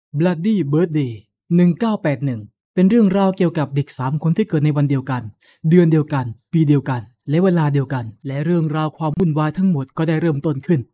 Bloody Birthday 1981เป็นเรื่องราวเกี่ยวกับเด็ก3คนที่เกิดในวันเดียวกันเดือนเดียวกันปีเดียวกันและเวลาเดียวกันและเรื่องราวความวุ่นวายทั้งหมดก็ได้เริ่มต้นขึ้น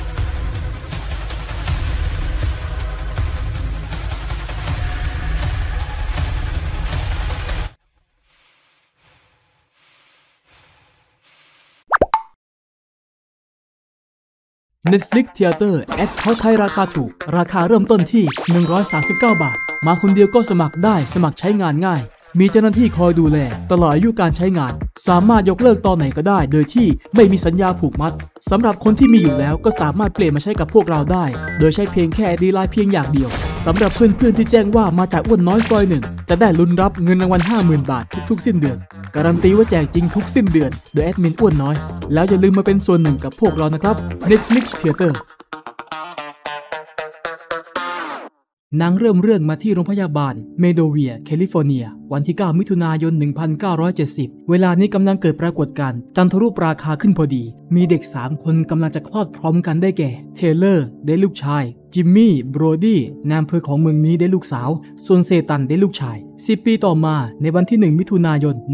Netflix Theater แอดเขาไทยราคาถูกราคาเริ่มต้นที่139 บาทมาคนเดียวก็สมัครได้สมัครใช้งานง่ายมีเจ้าหน้าที่คอยดูแลตลอดอายุการใช้งานสามารถยกเลิกตอนไหนก็ได้โดยที่ไม่มีสัญญาผูกมัดสำหรับคนที่มีอยู่แล้วก็สามารถเปลี่ยนมาใช้กับพวกเราได้โดยใช้เพียงแค่ ID ไลน์เพียงอย่างเดียวสำหรับเพื่อนๆที่แจ้งว่ามาจากอ้วนน้อยซอยหนึ่งจะได้ลุ้นรับเงินรางวัล 50,000 บาททุกสิ้นเดือนการันตีว่าแจกจริงทุกสิ้นเดือนโดยแอดมินอ้วนน้อยแล้วอย่าลืมมาเป็นส่วนหนึ่งกับพวกเรานะครับ Netflix Theaterนางเริ่มเรื่องมาที่โรงพยาบาลเมโดเวียแคลิฟอร์เนียวันที่ 9 มิถุนายน 1970 เวลานี้กำลังเกิดปรากฏการณ์จันทรุปราคาขึ้นพอดีมีเด็ก3คนกำลังจะคลอดพร้อมกันได้แก่เทเลอร์ได้ลูกชายจิมมี่โบรดี้นายอำเภอของเมืองนี้ได้ลูกสาวส่วนเซตันได้ลูกชาย10 ปีต่อมาในวันที่ 1 มิถุนายน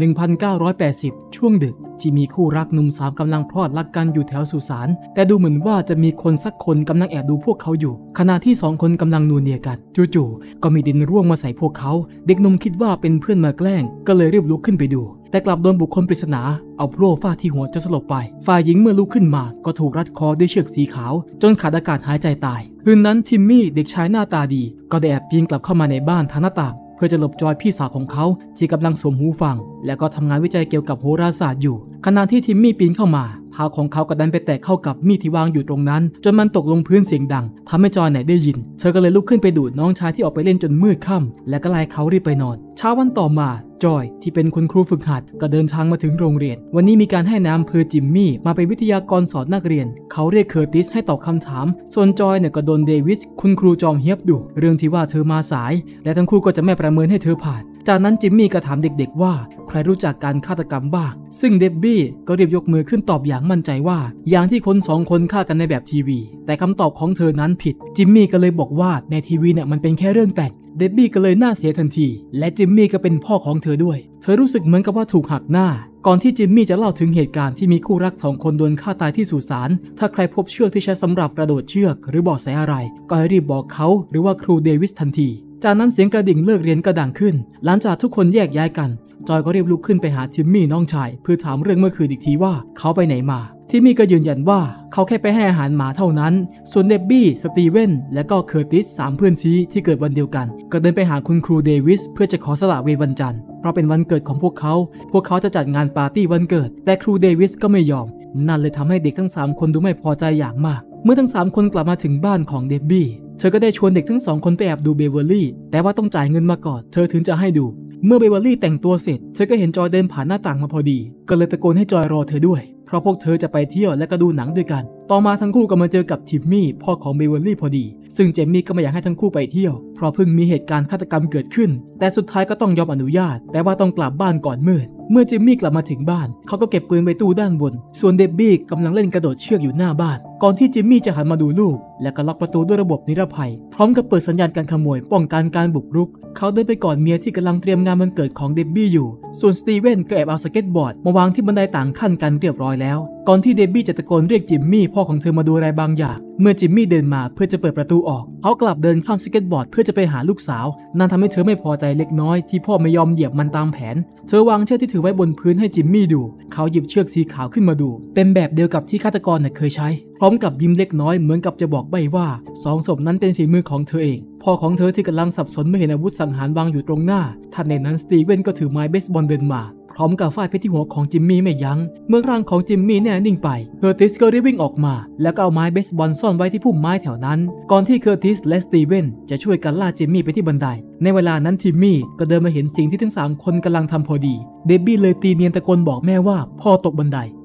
1980 ช่วงดึกที่มีคู่รักหนุ่มสาวกำลังพลอดรักกันอยู่แถวสุสานแต่ดูเหมือนว่าจะมีคนสักคนกำลังแอบดูพวกเขาอยู่ขณะที่2คนกำลังนัวเนียกันจู่ๆก็มีดินร่วงมาใส่พวกเขาเด็กหนุ่มคิดว่าเป็นเพื่อนมาแกล้งก็เลยรีบลุกขึ้นไปดูแต่กลับโดนบุคคลปริศนาเอาโล่ฟาดที่หัวจนสลบไปฝ่ายหญิงเมื่อลุกขึ้นมาก็ถูกรัดคอด้วยเชือกสีขาวจนขาดอากาศหายใจตายคืนนั้นทิมมี่เด็กชายหน้าตาดีก็ได้แอบปีนกลับเข้ามาในบ้านทางหน้าต่างเพื่อจะหลบจอยพี่สาวของเขาที่กำลังสวมหูฟังและก็ทำงานวิจัยเกี่ยวกับโหราศาสตร์อยู่ขณะที่ทิมมี่ปีนเข้ามาเท้าของเขากระดันไปแตะเข้ากับมีดที่วางอยู่ตรงนั้นจนมันตกลงพื้นเสียงดังทำให้จอยได้ยินเธอก็เลยลุกขึ้นไปดูดน้องชายที่ออกไปเล่นจนมืดค่ำและก็ไล่เขารีบไปนอนเช้าวันต่อมาจอยที่เป็นคุณครูฝึกหัดก็เดินทางมาถึงโรงเรียนวันนี้มีการให้นายอำเภอจิมมี่มาเป็นวิทยากรสอนนักเรียนเขาเรียกเคอร์ติสให้ตอบคำถามส่วนจอยก็โดนเดวิสคุณครูจอมเฮียบดุเรื่องที่ว่าเธอมาสายและทั้งคู่ก็จะไม่ประเมินให้เธอผ่านจากนั้นจิมมี่ก็ถามเด็กๆว่าใครรู้จักการฆาตกรรมบ้างซึ่งเดบบี้ก็รีบยกมือขึ้นตอบอย่างมั่นใจว่าอย่างที่คน2 คนฆ่ากันในแบบทีวีแต่คำตอบของเธอนั้นผิดจิมมี่ก็เลยบอกว่าในทีวีมันเป็นแค่เรื่องแต่งเดบบี้ก็เลยหน้าเสียทันทีและจิมมี่ก็เป็นพ่อของเธอด้วยเธอรู้สึกเหมือนกับว่าถูกหักหน้าก่อนที่จิมมี่จะเล่าถึงเหตุการณ์ที่มีคู่รัก2 คนโดนฆ่าตายที่สุสานถ้าใครพบเชือกที่ใช้สำหรับกระโดดเชือกหรือเบาะแสอะไรก็ให้รีบบอกเขาหรือว่าครูเดวิสทันทีจากนั้นเสียงกระดิ่งเลิกเรียนก็ดังขึ้นหลังจากทุกคนแยกย้ายกันจอยก็รีบลุกขึ้นไปหาทิมมี่น้องชายเพื่อถามเรื่องเมื่อคืนอีกทีว่าเขาไปไหนมาทิมมี่ก็ยืนยันว่าเขาแค่ไปให้อาหารหมาเท่านั้นส่วนเดบบี้สตีเวนและก็เคอร์ติส3 เพื่อนซีที่เกิดวันเดียวกันก็เดินไปหาคุณครูเดวิสเพื่อจะขอสละเวรวันจันทร์เพราะเป็นวันเกิดของพวกเขาจะจัดงานปาร์ตี้วันเกิดแต่ครูเดวิสก็ไม่ยอมนั่นเลยทำให้เด็กทั้ง3 คนดูไม่พอใจอย่างมากเมื่อทั้ง3 คนกลับมาถึงบ้านของเดบบี้เธอก็ได้ชวนเด็กทั้ง2 คนไปแอบดูเบเวอร์ลี่แต่ว่าต้องจ่ายเงินมาก่อนเธอถึงจะให้ดูเมื่อเบเวอร์ลี่แต่งตัวเสร็จเธอก็เห็นจอยเดินผ่านหน้าต่างมาพอดีก็เลยตะโกนให้จอยรอเธอด้วยเพราะพวกเธอจะไปเที่ยวและก็ดูหนังด้วยกันต่อมาทั้งคู่ก็มาเจอกับทิมมี่พ่อของเบเวอร์ลี่พอดีซึ่งเจมมี่ก็ไม่อยากให้ทั้งคู่ไปเที่ยวเพราะเพิ่งมีเหตุการณ์ฆาตกรรมเกิดขึ้นแต่สุดท้ายก็ต้องยอมอนุญาตแต่ว่าต้องกลับบ้านก่อนมืดเมื่อเจมมี่กลับมาถึงบ้านเขาก็เก็บปืนไว้ตู้ด้านบนส่วนเดบบี้กำลังเล่นกระโดดเชือกอยู่หน้าบ้านก่อนที่จิมมี่จะหันมาดูลูกและก็ล็อกประตูด้วยระบบนิรภัยพร้อมกับเปิดสัญญาณการขโมยป้องกันการบุกรุกเขาเดินไปก่อนเมียที่กำลังเตรียมงานวันเกิดของเดบบี้อยู่ส่วนสตีเวนก็แอบเอาสเก็ตบอร์ดมาวางที่บันไดต่างขั้นกันเรียบร้อยแล้วก่อนที่เดบบี้จะตะโกนเรียกจิมมี่พ่อของเธอมาดูอะไรบางอย่างเมื่อจิมมี่เดินมาเพื่อจะเปิดประตูออกเขากลับเดินข้ามสเก็ตบอร์ดเพื่อจะไปหาลูกสาวนั่นทำให้เธอไม่พอใจเล็กน้อยที่พ่อไม่ยอมเหยียบมันตามแผนเธอวางเชือกที่ถือไว้บนพื้นให้จิมมี่ดูเขาหยิบเชือกสีขาวขึ้นมาดูเป็นแบบเดียวกับที่ฆาตกรเคยใช้พร้อมกับยิ้มเล็กน้อยเหมือนกับจะบอกใบ้ว่า2 ศพนั้นเป็นฝีมือของเธอเองพ่อของเธอที่กำลังสับสนเมื่อเห็นอาวุธสังหารวางอยู่ตรงหน้าทันใดนั้นสตีเวนก็ถือไม้เบสบอลเดินมาพร้อมกับฟาดไปที่หัวของจิมมี่ไม่ยั้งเมื่อร่างของจิมมี่แน่นิ่งไปเคอร์ติสก็รีบวิ่งออกมาแล้วก็เอาไม้เบสบอลซ่อนไว้ที่พุ่มไม้แถวนั้นก่อนที่เคอร์ติสและสตีเวนจะช่วยกันลากจิมมี่ไปที่บันไดในเวลานั้นทิมมี่ก็เดินมาเห็นสิ่งที่ทั้ง3 คนกำลังทำพอดีเดบบี้เลยตีเนียนตะโกนบอกแม่ว่าพ่อตกบันได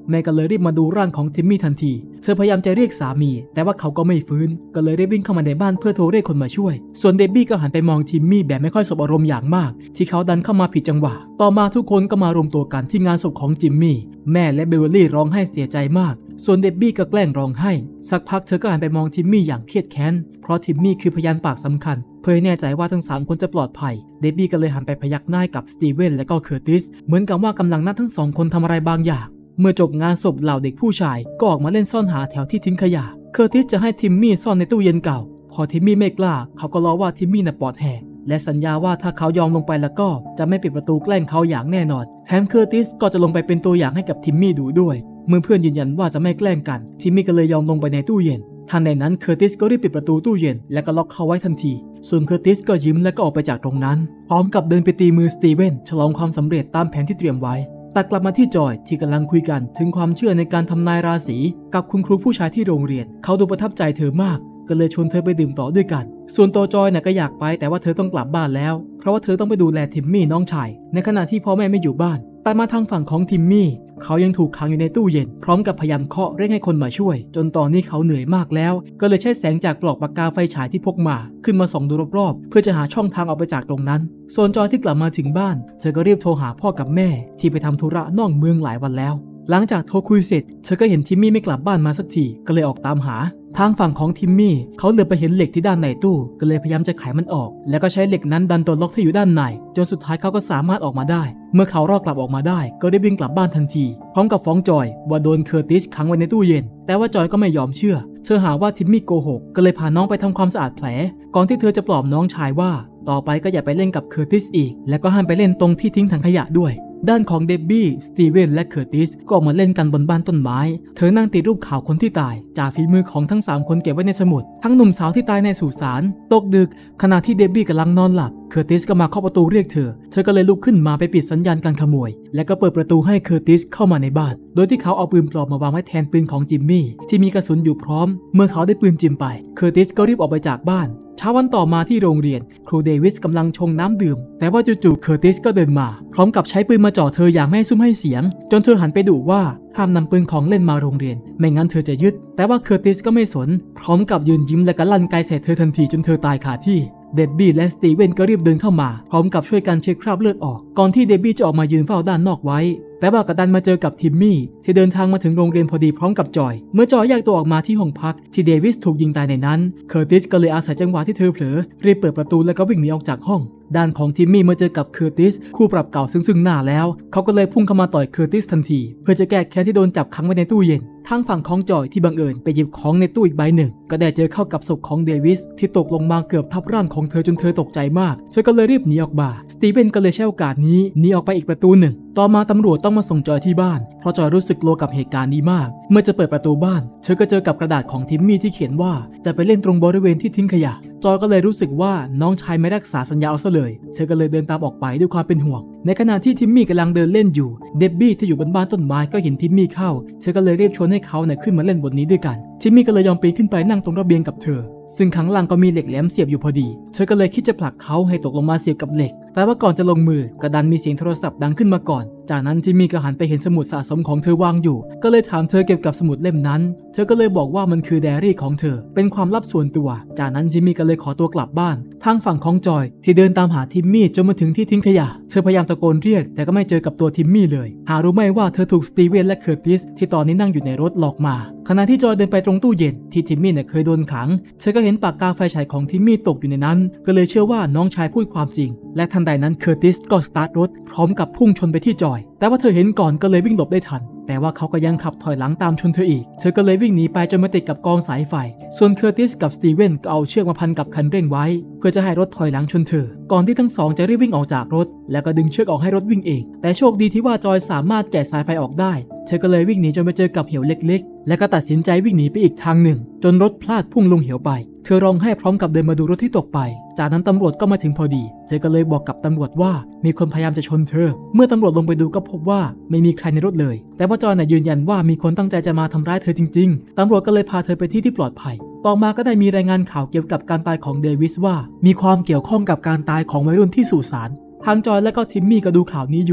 แม่ก็เลยรีบมาดูร่างของทิมมี่ทันทีเธอพยายามจะเรียกสามีแต่ว่าเขาก็ไม่ฟื้นก็เลยรีบวิ่งเข้ามาในบ้านเพื่อโทรเรียกคนมาช่วยส่วนเดบบี้ก็หันไปมองทิมมี่แบบไม่ค่อยสบอารมณ์อย่างมากที่เขาดันเข้ามาผิดจังหวะต่อมาทุกคนก็มารวมตัวกันที่งานศพของจิมมี่แม่และเบเวอร์ลี่ร้องไห้เสียใจมากส่วนเดบบี้ก็แกล้งร้องไห้สักพักเธอก็หันไปมองทิมมี่อย่างเครียดแค้นเพราะทิมมี่คือพยานปากสำคัญเพื่อให้แน่ใจว่าทั้ง3คนจะปลอดภัยเดบบี้ก็เลยหันไปพยักหน้ากับสตีเวนและก็เคอร์ติสเหมือนกับว่ากำลังนัดทั้ง2คนทำอะไรบางอย่างเมื่อจบงานศพเหล่าเด็กผู้ชายก็ออกมาเล่นซ่อนหาแถวที่ทิ้งขยะเคอร์ติสจะให้ทิมมี่ซ่อนในตู้เย็นเก่าพอทิมมี่ไม่กล้าเขาก็ล้อว่าทิมมี่น่ะปอดแหกและสัญญาว่าถ้าเขายอมลงไปแล้วก็จะไม่ปิดประตูแกล้งเขาอย่างแน่นอนแถมเคอร์ติสก็จะลงไปเป็นตัวอย่างให้กับทิมมี่ดูด้วยเมื่อเพื่อนยืนยันว่าจะไม่แกล้งกันทิมมี่ก็เลยยอมลงไปในตู้เย็นทันใดนั้นเคอร์ติสก็รีบปิดประตูตู้เย็นและก็ล็อกเขาไว้ทันทีส่วนเคอร์ติสก็ยิ้มและก็ออกไปจากตรงนั้นพร้อมกับเดินไปตีมือสตีเวนฉลองความสำเร็จตามแผนที่เตรียมไว้ตัดกลับมาที่จอยที่กำลังคุยกันถึงความเชื่อในการทำนายราศีกับคุณครูผู้ชายที่โรงเรียนเขาดูประทับใจเธอมากก็เลยชวนเธอไปดื่มต่อด้วยกันส่วนตัวจอยก็อยากไปแต่ว่าเธอต้องกลับบ้านแล้วเพราะว่าเธอต้องไปดูแลทิมมี่น้องชายในขณะที่พ่อแม่ไม่อยู่บ้านแต่มาทางฝั่งของทิมมี่เขายังถูกขังอยู่ในตู้เย็นพร้อมกับพยายามเคาะเรียกให้คนมาช่วยจนตอนนี้เขาเหนื่อยมากแล้วก็เลยใช้แสงจากปลอกปากกาไฟฉายที่พกมาขึ้นมาส่องดูรอบๆเพื่อจะหาช่องทางออกไปจากตรงนั้นส่วนจอยที่กลับมาถึงบ้านเธอก็รีบโทรหาพ่อกับแม่ที่ไปทำธุระนอกเมืองหลายวันแล้วหลังจากโทรคุยเสร็จเธอก็เห็นทิมมี่ไม่กลับบ้านมาสักทีก็เลยออกตามหาทางฝั่งของทิมมี่เขาเหลือไปเห็นเหล็กที่ด้านในตู้ก็เลยพยายามจะไขมันออกแล้วก็ใช้เหล็กนั้นดันตัวล็อกที่อยู่ด้านในจนสุดท้ายเขาก็สามารถออกมาได้เมื่อเขารอดกลับออกมาได้ก็ได้วิ่งกลับบ้านทันทีพร้อมกับฟ้องจอยว่าโดนเคอร์ติสขังไว้ในตู้เย็นแต่ว่าจอยก็ไม่ยอมเชื่อเธอหาว่าทิมมี่โกหกก็เลยพาน้องไปทำความสะอาดแผลก่อนที่เธอจะปลอบน้องชายว่าต่อไปก็อย่าไปเล่นกับเคอร์ติสอีกและก็ห้ามไปเล่นตรงที่ทิ้งถังขยะด้วยด้านของเดบบี้สตีเวนและเคอร์ติสก็ออกมาเล่นกันบนบ้านต้นไม้เธอนั่งติดรูปข่าวคนที่ตายจากฝีมือของทั้ง3คนเก็บไว้ในสมุดทั้งหนุ่มสาวที่ตายในสุสานตกดึกขณะที่เดบบี้กำลังนอนหลับเคอร์ติสก็มาเคาะประตูเรียกเธอก็เลยลุกขึ้นมาไปปิดสัญญาณการขโมยและก็เปิดประตูให้เคอร์ติสเข้ามาในบ้านโดยที่เขาเอาปืนปลอมมาวางไว้แทนปืนของจิมมี่ที่มีกระสุนอยู่พร้อมเมื่อเขาได้ปืนจิมไปเคอร์ติสก็รีบออกไปจากบ้านเช้าวันต่อมาที่โรงเรียนครูเดวิสกำลังชงน้ำดื่มแต่ว่าจู่ๆเคอร์ติสก็เดินมาพร้อมกับใช้ปืนมาจ่อเธออย่างไม่ให้ซุ้มให้เสียงจนเธอหันไปดุว่าห้ามนำปืนของเล่นมาโรงเรียนไม่งั้นเธอจะยึดแต่ว่าเคอร์ติสก็ไม่สนพร้อมกับยืนยิ้มและก็ลั่นไกใส่เธอทันทีจนเธอตายคาที่เดบบี้และสตีเวนก็รีบเดินเข้ามาพร้อมกับช่วยกันเช็คคราบเลือดออกก่อนที่เดบบี้จะออกมายืนเฝ้าด้านนอกไว้แต่ว่ากระดันมาเจอกับทิมมี่ที่เดินทางมาถึงโรงเรียนพอดีพร้อมกับจอยเมื่อจอยแยกตัวออกมาที่ห้องพักที่เดวิสถูกยิงตายในนั้นเคอร์ติสก็เลยอาศัยจังหวะที่เธอเผลอรีบเปิดประตูแล้วก็วิ่งหนีออกจากห้องด้านของทิมมี่เมื่อเจอกับเคอร์ติสคู่ปรับเก่าซึ่งหน้าแล้วเขาก็เลยพุ่งเข้ามาต่อยเคอร์ติสทันทีเพื่อจะแก้แค้นที่โดนจับขังไว้ในตู้เย็นทางฝั่งของจอยที่บังเอิญไปหยิบของในตู้อีกใบหนึ่งก็ได้เจอเข้ากับศพของเดวิสที่ตกลงมาเกือบทับร่างของเธอจนเธอตกใจมากเธอก็เลยรีบหนีออกมาสตีเวนก็เลยใช้โอกาสนี้หนีออกไปอีกประตูหนึ่งต่อมาตำรวจต้องมาส่งจอยที่บ้านเพราะจอยรู้สึกกลัวกับเหตุการณ์นี้มากเมื่อจะเปิดประตูบ้านเธอก็เจอกับกระดาษของทิมมี่ที่เขียนว่าจะไปเล่นตรงบริเวณที่ทิ้งขยะจอยก็เลยรู้สึกว่าน้องชายไม่รักษาสัญญาเอาซะเลยเธอก็เลยเดินตามออกไปด้วยความเป็นห่วงในขณะที่ทิมมี่กำลังเดินเล่นอยู่เดบบี้ที่อยู่บนบ้านต้นไม้ก็เห็นทิมมี่เข้าเธอก็เลยรีบชวนให้เขาขึ้นมาเล่นบนนี้ด้วยกันทิมมี่ก็เลยยอมปีนขึ้นไปนั่งตรงระเบียงกับเธอซึ่งข้างล่างก็มีเหล็กแหลมเสียบอยู่พอดีเธอก็เลยคิดจะผลักเขาให้ตกลงมาเสียบกับเหล็กแต่ว่าก่อนจะลงมือกระดันมีเสียงโทรศัพท์ดังขึ้นมาก่อนจากนั้นทิมมี่ก็หันไปเห็นสมุดสะสมของเธอวางอยู่ก็เลยถามเธอเกี่ยวกับสมุดเล่มนั้นเธอก็เลยบอกว่ามันคือไดอารี่ของเธอเป็นความลับส่วนตัวจากนั้นทิมมี่ก็เลยขอตัวกลับบ้านทางฝั่งของจอยที่เดินตามหาทิมมี่จนมาถึงที่ทิ้งขยะเธอพยายามตะโกนเรียกแต่ก็ไม่เจอกับตัวทิมมี่เลยหารู้ไหมว่าเธอถูกสตีเวนและเคอร์ติสที่ตอนนี้นั่งอยู่ในรถหลอกมาขณะที่จอยเดินไปตรงตู้เย็นที่ทิมมี่เคยโดนขังเธอก็เห็นปากกาไฟฉายของทิมมี่ตกอยู่ในนั้นก็เลยเชื่อว่าน้องชายพูดความจริงและทันใดนั้นเคอร์ติสก็สตาร์ทรถพร้อมกับพุ่งชนไปที่จอยแต่ว่าเธอเห็นก่อนก็เลยวิ่งหลบได้ทันแต่ว่าเขาก็ยังขับถอยหลังตามชนเธออีกเธอก็เลยวิ่งหนีไปจนมาติดกับกองสายไฟส่วนเคอร์ติสกับสตีเวนก็เอาเชือกมาพันกับคันเร่งไว้เพื่อจะให้รถถอยหลังชนเธอก่อนที่ทั้งสองจะรีบวิ่งออกจากรถแล้วก็ดึงเชือกออกให้รถวิ่งเองแต่โชคดีที่ว่าจอยสามารถแกะสายไฟออกได้เธอก็เลยวิ่งหนีจนไปเจอกับเหวเล็กๆและก็ตัดสินใจวิ่งหนีไปอีกทางหนึ่งจนรถพลาดพุ่งลงเหวไปเธอร้องไห้พร้อมกับเดินมาดูรถที่ตกไปจากนั้นตำรวจก็มาถึงพอดีเธอก็เลยบอกกับตำรวจว่ามีคนพยายามจะชนเธอเมื่อตำรวจลงไปดูก็พบว่าไม่มีใครในรถเลยแต่ว่าจอยยืนยันว่ามีคนตั้งใจจะมาทำร้ายเธอจริงๆตำรวจก็เลยพาเธอไปที่ปลอดภัยต่อมาก็ได้มีรายงานข่าวเกี่ยวกับการตายของเดวิสว่ามีความเกี่ยวข้องกับการตายของวัยรุ่นที่สุสานทางจอยและก็ทิมมี่ก็ดูข่าวนี้อยู่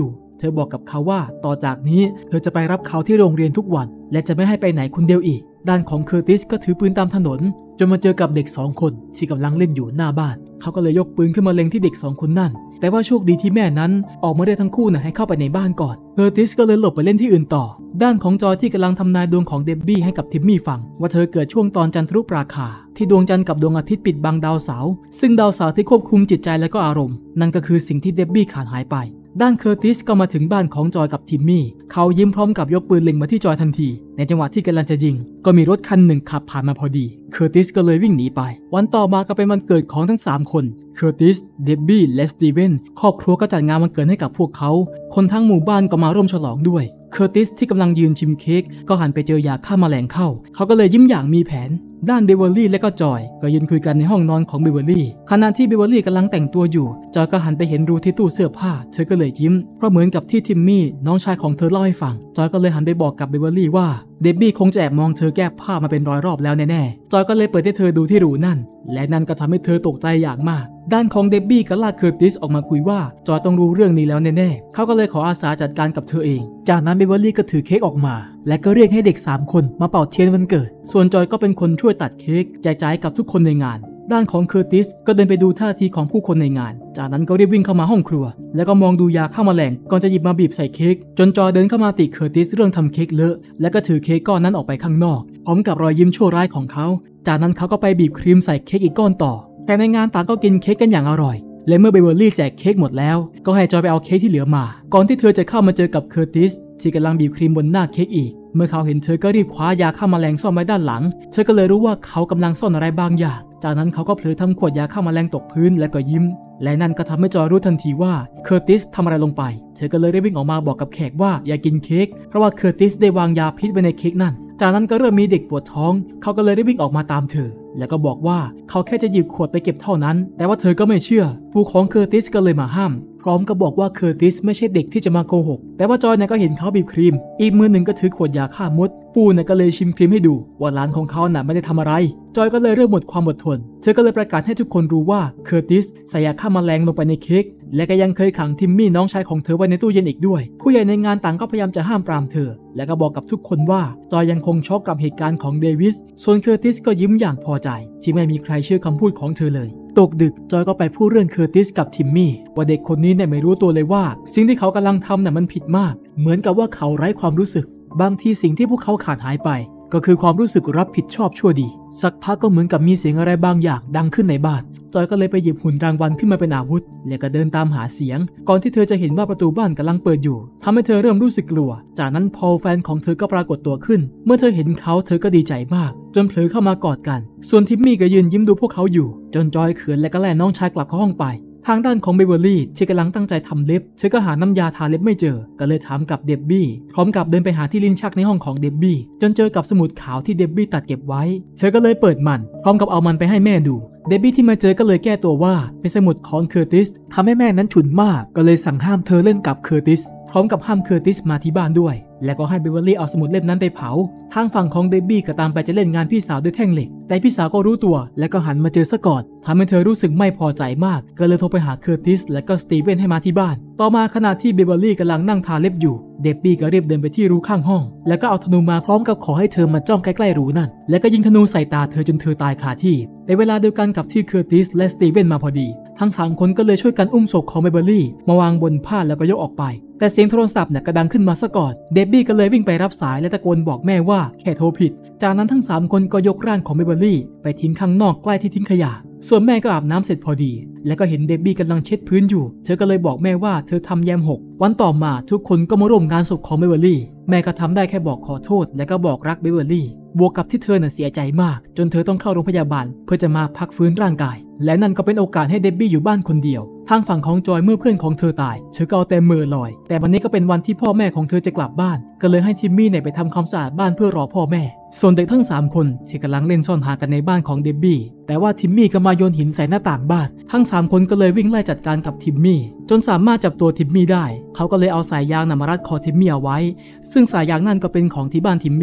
ธอบอกกับเขาว่าต่อจากนี้เธอจะไปรับเขาที่โรงเรียนทุกวันและจะไม่ให้ไปไหนคนเดียวอีกด้านของเคอร์ติสก็ถือปืนตามถนนจนมาเจอกับเด็ก2 คนที่กำลังเล่นอยู่หน้าบ้านเขาก็เลยยกปืนขึ้นมาเล็งที่เด็ก2 คนนั่นแต่ว่าโชคดีที่แม่นั้นออกมาได้ทั้งคู่ให้เข้าไปในบ้านก่อนเคอร์ติสก็เลยหลบไปเล่นที่อื่นต่อด้านของจอยที่กำลังทำนายดวงของเดบบี้ให้กับทิมมี่ฟังว่าเธอเกิดช่วงตอนจันทรุปราคาที่ดวงจันทร์กับดวงอาทิตย์ปิดบังดาวเสาร์ซึ่งดาวเสาร์ที่ควบคุมจิตใจและก็อารมณ์นั่นก็คือสิ่งที่เดบบี้ขาดหายไปด้านเคอร์ติสก็มาถึงบ้านของจอยกับทิมมี่เขายิ้มพร้อมกับยกปืนเล็งมาที่จอยทันทีในจังหวะที่กำลังจะยิงก็มีรถคันหนึ่งขับผ่านมาพอดีเคอร์ติสก็เลยวิ่งหนีไปวันต่อมาก็เป็นวันเกิดของทั้ง3 คนเคอร์ติสเดบบี้และสตีเวนครอบครัวก็จัดงานวันเกิดให้กับพวกเขาคนทั้งหมู่บ้านก็มาร่วมฉลองด้วยเคอร์ติสที่กำลังยืนชิมเค้กก็หันไปเจอยาฆ่าแมลงเข้าเขาก็เลยยิ้มอย่างมีแผนด้านเบเวอร์ลี่และก็จอยก็ยืนคุยกันในห้องนอนของเบเวอร์ลี่ขณะที่เบเวอร์ลี่กำลังแต่งตัวอยู่จอยก็หันไปเห็นรูที่ตู้เสื้อผ้าเธอก็เลยยิ้มเพราะเหมือนกับที่ทิมมี่น้องชายของเธอเล่าให้ฟังจอยก็เลยหันไปบอกกับเบเวอร์ลี่ว่าเดบบี้คงจะแอบมองเธอแก้ผ้ามาเป็น100 รอบแล้วแน่ๆจอยก็เลยเปิดให้เธอดูที่รูนั่นและนั่นก็ทำให้เธอตกใจอย่างมากด้านของเดบบี้ก็ลากเคอร์ติสออกมาคุยว่าจอยต้องรู้เรื่องนี้แล้วแน่ๆเขาก็เลยขออาสาจัดการกับเธอเองจากนั้นเบเวอร์ลี่ก็ถือเค้กออกมาและก็เรียกให้เด็ก3 คนมาเป่าเทียนวันเกิดส่วนจอยก็เป็นคนช่วยตัดเค้กแจกจ่ายกับทุกคนในงานด้านของเคอร์ติสก็เดินไปดูท่าทีของผู้คนในงานจากนั้นก็รีบวิ่งเข้ามาห้องครัวแล้วก็มองดูยาฆ่าแมลงก่อนจะหยิบมาบีบใส่เค้กจนจอยเดินเข้ามาติเคอร์ติสเรื่องทำเค้กเลอะแล้วก็ถือเค้กก้อนนั้นออกไปข้างนอกพร้อมกับรอยยิ้มชั่วร้ายของเขาจากนั้นเขาก็ไปบีบครีมใส่เค้กอีกก้อนต่อแต่ในงานต่างก็กินเค้กกันอย่างอร่อยและเมื่อเบเวอร์ลี่แจกเค้กหมดแล้วก็ให้จอยไปเอาเค้กที่เหลือมาก่อนที่เธอจะเข้ามาเจอกับเคอร์ติสที่กำลังบีบครีมบนหน้าเค้กอีกเมื่อเขาเห็นเธอก็รีบคว้ายาฆ่าแมลงซ่อนไว้ด้านหลังเธอก็เลยรู้ว่าเขากำลังซ่อนอะไรบางอย่างจากนั้นเขาก็เผลอทำขวดยาฆ่าแมลงตกพื้นและก็ยิ้มและนั่นก็ทำให้จอยรู้ทันทีว่าเคอร์ติสทำอะไรลงไปเธอก็เลยรีบวิ่งออกมาบอกกับแขกว่าอย่ากินเค้กเพราะว่าเคอร์ติสได้วางยาพิษไว้ในเค้กนั่นจากนั้นก็เริ่มมีเด็กปวดท้องเขาก็เลยได้วิ่งออกมาตามเธอแล้วก็บอกว่าเขาแค่จะหยิบขวดไปเก็บเท่านั้นแต่ว่าเธอก็ไม่เชื่อผู้ของเคอร์ติสก็เลยมาห้ามพร้อมกับบอกว่าเคอร์ติสไม่ใช่เด็กที่จะมาโกหกแต่ว่าจอยก็เห็นเขาบีบครีมอีกมือหนึ่งก็ถือขวดยาฆ่ามดปูก็เลยชิมครีมให้ดูว่าหลานของเขาไม่ได้ทำอะไรจอยก็เลยเริ่มหมดความอดทนเธอก็เลยประกาศให้ทุกคนรู้ว่าเคอร์ติสใส่ยาฆ่าแมลงลงไปในเค้กและก็ยังเคยขังทิมมี่น้องชายของเธอไว้ในตู้เย็นอีกด้วยผู้ใหญ่ในงานต่างก็พยายามจะห้ามปรามเธอและก็บอกกับทุกคนว่าจอยยังคงช็อกกับเหตุการณ์ของเดวิสส่วนเคอร์ติสก็ยิ้มอย่างพอใจที่ไม่มีใครเชื่อคำพูดของเธอเลยตกดึกจอยก็ไปพูดเรื่องเคอร์ติสกับทิมมี่ว่าเด็กคนนี้ไม่รู้ตัวเลยว่าสิ่งที่เขากำลังทำมันผิดมากเหมือนกับว่าเขาไร้ความรู้สึกบางทีสิ่งที่พวกเขาขาดหายไปก็คือความรู้สึกรับผิดชอบชั่วดีสักพักก็เหมือนกับมีเสียงอะไรบางอย่างดังขึ้นในบ้านจอยก็เลยไปหยิบหุ่นรางวัลขึ้นมาเป็นอาวุธแล้วก็เดินตามหาเสียงก่อนที่เธอจะเห็นว่าประตูบ้านกำลังเปิดอยู่ทำให้เธอเริ่มรู้สึกกลัวจากนั้นพอลแฟนของเธอก็ปรากฏตัวขึ้นเมื่อเธอเห็นเขาเธอก็ดีใจมากจนเผลอเข้ามากอดกันส่วนทิมมี่ก็ยืนยิ้มดูพวกเขาอยู่จนจอยเขินและก็แล่น้องชายกลับเข้าห้องไปทางด้านของเบเวอร์ลี่ที่กำลังตั้งใจทำเล็บเธอก็หาน้ำยาทาเล็บไม่เจอก็เลยถามกับเดบบี้พร้อมกับเดินไปหาที่ลิ้นชักในห้องของเดบบี้จนเจอกับสมุดขาวที่เดบบี้ตัดเก็บไว้เธอก็เลยเปิดมันพร้อมกับเอามันไปให้แม่ดูเดบบี้ที่มาเจอก็เลยแก้ตัวว่าเป็นสมุดของเคอร์ติสทำให้แม่นั้นฉุนมากก็เลยสั่งห้ามเธอเล่นกับเคอร์ติสพร้อมกับห้ามเคอร์ติสมาที่บ้านด้วยและก็ให้เบเวอร์ลี่เอาสมุดเล่มนั้นไปเผาทางฝั่งของเดบบี้ก็ตามไปจะเล่นงานพี่สาวด้วยแท่งเหล็กแต่พี่สาวก็รู้ตัวและก็หันมาเจอซะก่อนทำให้เธอรู้สึกไม่พอใจมากก็เลยโทรไปหาเคอร์ติสและก็สตีเวนให้มาที่บ้านต่อมาขณะที่เบเวอร์ลี่กำลังนั่งทาเล็บอยู่เดบบี้ก็รีบเดินไปที่รูข้างห้องแล้วก็เอาธนูมาพร้อมกับขอให้เธอมาจ้องใกล้ๆรูนั่นแล้วก็ยิงธนูใส่ตาเธอจนเธอตายคาที่ในเวลาเดียวกันกับที่เคอร์ติสและสตีเวนมาพอดีทั้ง3 คนก็เลยช่วยกันอุ้มศพของเบเวอร์ลี่มาวางบนผ้าแล้วก็ยกออกไปแต่เสียงโทรศัพท์ก็ดังขึ้นมาซะก่อนเดบบี้ก็เลยวิ่งไปรับสายและตะโกนบอกแม่ว่าแค่โทรผิดจากนั้นทั้ง3 คนก็ยกร่างของเบเวอร์ลี่ไปทิ้งข้างนอกใกล้ที่ทิ้งขยะส่วนแม่ก็อาบน้ำเสร็จพอดีและก็เห็นเดบบี้กำลังเช็ดพื้นอยู่เธอก็เลยบอกแม่ว่าเธอทำแยมหกวันต่อมาทุกคนก็มาร่วมงานศพของเบเวอร์ลี่แม่ก็ทำได้แค่บอกขอโทษและก็บอกรักเบเวอร์ลี่บวกกับที่เธอเสียใจมากจนเธอต้องเข้าโรงพยาบาลเพื่อจะมาพักฟื้นร่างกายและนั่นก็เป็นโอกาสให้เดบบี้อยู่บ้านคนเดียวทางฝั่งของจอยเมื่อเพื่อนของเธอตายเธอก็เอาแต่มือลอยแต่วันนี้ก็เป็นวันที่พ่อแม่ของเธอจะกลับบ้านก็เลยให้ทิมมี่ไปทำความสะอาดบ้านเพื่อรอพ่อแม่ส่วนเด็กทั้ง3 คนที่กำลังเล่นซ่อนหากันในบ้านของเดบบี้แต่ว่าทิมมี่ก็มาโยนหินใส่หน้าต่างบ้านทั้ง3 คนก็เลยวิ่งไล่จัดการกับทิมมี่จนสามารถจับตัวทิมมี่ได้เขาก็เลยเอาสายยางมารัดคอทิมมี่เอาไว้ซึ่งสายยางนั่นก็เป็นของที่บ้านทิมมี่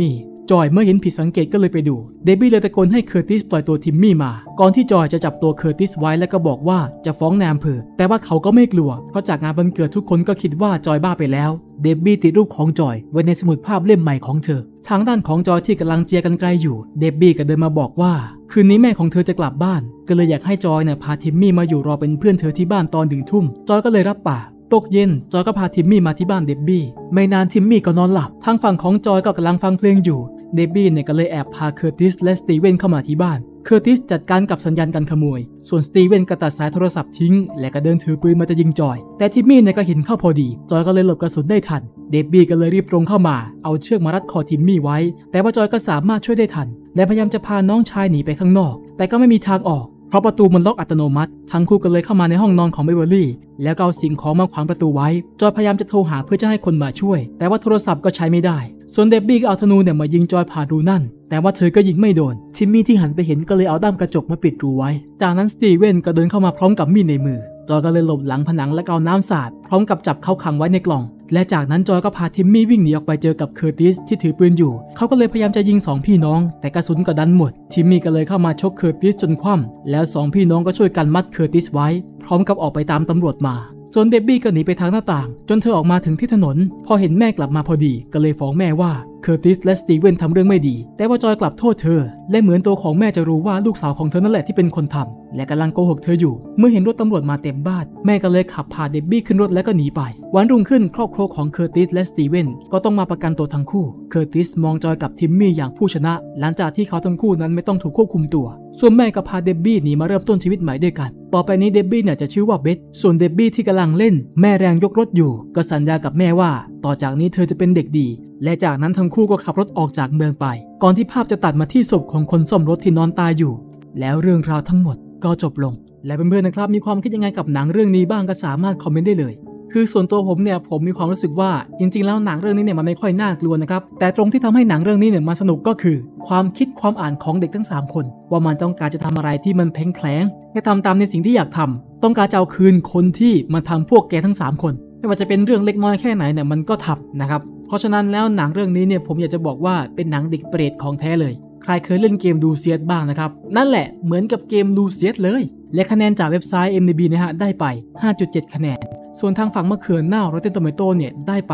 จอยเมื่อเห็นผิดสังเกตก็เลยไปดูเดบบี้เลยตะโกนให้เคอร์ติสปล่อยตัวทิมมี่มาก่อนที่จอยจะจับตัวเคอร์ติสไว้แล้วก็บอกว่าจะฟ้องนายอำเภอแต่ว่าเขาก็ไม่กลัวเพราะจากงานวันเกิดทุกคนก็คิดว่าจอยบ้าไปแล้วเดบบี้ติดรูปของจอยไว้ในสมุดภาพเล่มใหม่ของเธอทางด้านของจอยที่กำลังเจียกันไกลอยู่เดบบี้ก็เดินมาบอกว่าคืนนี้แม่ของเธอจะกลับบ้านก็เลยอยากให้จอยพาทิมมี่มาอยู่รอเป็นเพื่อนเธอที่บ้านตอน1 ทุ่มจอยก็เลยรับปากตกเย็นจอยก็พาทิมมี่มาที่บ้านเดบบี้ไม่นานทิมมี่ก็นอนหลับทางฝั่งของจอยก็กำลังฟังเพลงอยู่เดบบี้ก็เลยแอบพาเคอร์ติสและสตีเวนเข้ามาที่บ้านเคอร์ติสจัดการกับสัญญาณการขโมยส่วนสตีเวนก็ตัดสายโทรศัพท์ทิ้งและก็เดินถือปืนมาจะยิงจอยแต่ทิมมี่ก็เห็นเข้าพอดีจอยก็เลยหลบกระสุนได้ทันเดบบี้ก็เลยรีบตรงเข้ามาเอาเชือกมารัดคอทิมมี่ไว้แต่ว่าจอยก็สามารถช่วยได้ทันและพยายามจะพาน้องชายหนีไปข้างนอกแต่ก็ไม่มีทางออกเพราะประตูมันล็อกอัตโนมัติทั้งคู่ก็เลยเข้ามาในห้องนอนของเบเวอร์ลี่แล้วก็เอาสิ่งของมาขวางประตูไว้จอยพยายามจะโทรหาเพื่อจะให้คนมาช่วยแต่ว่าโทรศัพท์ก็ใช้ไม่ได้ส่วนเดบบี้ก็เอาธนูมายิงจอยผ่านรูนั่นแต่ว่าเธอก็ยิงไม่โดนทิมมี่ที่หันไปเห็นก็เลยเอาด้ามกระจกมาปิดรูไว้จากนั้นสตีเวนก็เดินเข้ามาพร้อมกับมีดในมือจอยก็เลยหลบหลังผนังและเอาน้ำสาดพร้อมกับจับเขาขังไว้ในกล่องและจากนั้นจอยก็พาทิมมี่วิ่งหนีออกไปเจอกับเคอร์ติสที่ถือปืนอยู่เขาก็เลยพยายามจะยิง2พี่น้องแต่กระสุนก็ดันหมดทิมมี่ก็เลยเข้ามาชกเคอร์ติสจนคว่ำแล้ว2พี่น้องก็ช่วยกันมัดเคอร์ติสไว้พร้อมกับออกไปตามตำรวจมาส่วนเดบบี้ก็หนีไปทางหน้าต่างจนเธอออกมาถึงที่ถนนพอเห็นแม่กลับมาพอดีก็เลยฟ้องแม่ว่าเคอร์ติสและสตีเวนทำเรื่องไม่ดีแต่ว่าจอยกลับโทษเธอและเหมือนตัวของแม่จะรู้ว่าลูกสาวของเธอนั่นแหละที่เป็นคนทำและกำลังโกหกเธออยู่เมื่อเห็นรถตำรวจมาเต็มบ้านแม่ก็เลยขับพาเดบบี้ขึ้นรถแล้วก็หนีไปวันรุ่งขึ้นครอบครัวของเคอร์ติสและสตีเวนก็ต้องมาประกันตัวทั้งคู่เคอร์ติสมองจอยกับทิมมี่อย่างผู้ชนะหลังจากที่เขาทั้งคู่นั้นไม่ต้องถูกควบคุมตัวส่วนแม่ก็พาเดบบี้หนีมาเริ่มต้นชีวิตใหม่ด้วยกันต่อไปนี้เดบบี้จะชื่อว่าเบธส่วนเดบบี้ที่กำลังเล่นแม่แรงยกรถอยู่ก็สัญญากับแม่ว่าต่อจากนี้เธอจะเป็นเด็กดีและจากนั้นทั้งคู่ก็ขับรถออกจากเมืองไปก่อนที่ภาพจะตัดมาที่ศพของคนซ่อมรถที่นอนตายอยู่แล้วเรื่องราวทั้งหมดก็จบลงและเพื่อนๆนะครับมีความคิดยังไงกับหนังเรื่องนี้บ้างก็สามารถคอมเมนต์ได้เลยคือส่วนตัวผมมีความรู้สึกว่าจริงๆแล้วหนังเรื่องนี้มันไม่ค่อยน่ากลัวนะครับแต่ตรงที่ทำให้หนังเรื่องนี้มันสนุกก็คือความคิดความอ่านของเด็กทั้ง3คนว่ามันต้องการจะทำอะไรที่มันแผลงให้ทำตามในสิ่งที่อยากทำต้องการจะเอาคืนคนที่มาทำพวกแกทั้ง3คนไม่ว่าจะเป็นเรื่องเล็กน้อยแค่ไหนมันก็ทำนะครับเพราะฉะนั้นแล้วหนังเรื่องนี้ผมอยากจะบอกว่าเป็นหนังเด็กเปรตของแท้เลยใครเคยเล่นเกมดูเซียสบ้างนะครับนั่นแหละเหมือนกับเกมดูเซียสเลยและคะแนนจากเว็บไซต์ MDB ได้ไป 5.7 คะแนนส่วนทางฝั่งมะเขือเน่า Rotten Tomato ได้ไป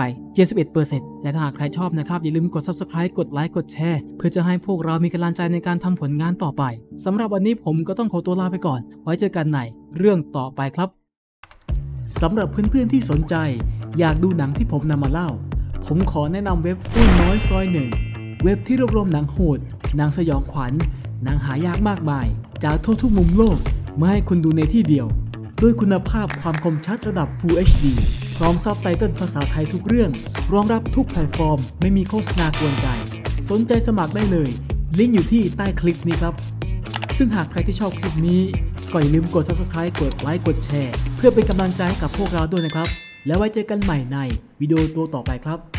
71% และถ้าหากใครชอบนะครับอย่าลืมกด Subscribe กดไลค์กดแชร์เพื่อจะให้พวกเรามีกำลังใจในการทำผลงานต่อไปสำหรับวันนี้ผมก็ต้องขอตัวลาไปก่อนไว้เจอกันในเรื่องต่อไปครับสำหรับเพื่อนๆที่สนใจอยากดูหนังที่ผมนำมาเล่าผมขอแนะนำเว็บอ้วนน้อยซอย1เว็บที่รวบรวมหนังโหดหนังสยองขวัญหนังหายากมากมายจากทั่วทุกมุมโลกมาให้คุณดูในที่เดียวด้วยคุณภาพความคมชัดระดับ Full HD พร้อมซับไตเติลภาษาไทยทุกเรื่องรองรับทุกแพลตฟอร์มไม่มีโฆษณากวนใจสนใจสมัครได้เลยลิงก์อยู่ที่ใต้คลิปนี้ครับซึ่งหากใครที่ชอบคลิปนี้ก็อย่าลืมกด Subscribe กดไลค์กดแชร์เพื่อเป็นกำลังใจให้กับพวกเราด้วยนะครับแล้วไว้เจอกันใหม่ในวิดีโอตัวต่อไปครับ